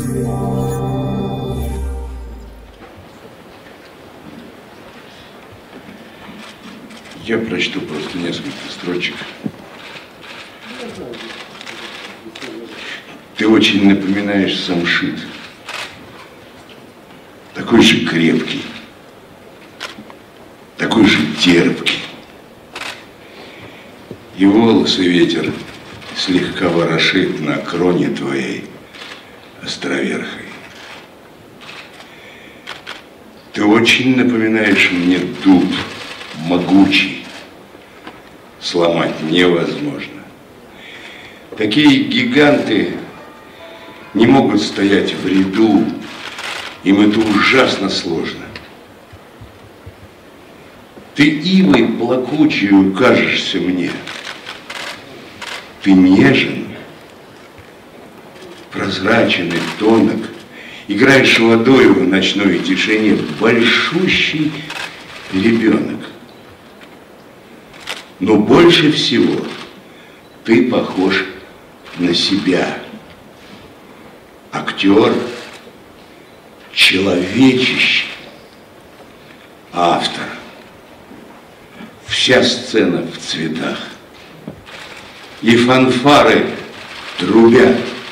Я прочту просто несколько строчек. Ты очень напоминаешь самшит. Такой же крепкий, такой же терпкий. И волосы ветер слегка ворошит на кроне твоей островерхой. Ты очень напоминаешь мне дуб, могучий, сломать невозможно. Такие гиганты не могут стоять в ряду, им это ужасно сложно. Ты ивой плакучую кажешься мне. Ты нежен, прозрачен и тонок, играешь водой в ночной тишине, большущий ребенок. Но больше всего ты похож на себя. Актер, человечище, автор. Вся сцена в цветах. И фанфары трубят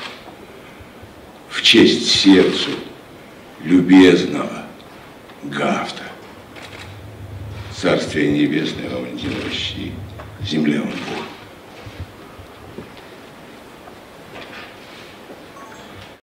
в честь сердцу любезного Гафта. Царствие небесное вам не земля он Бог.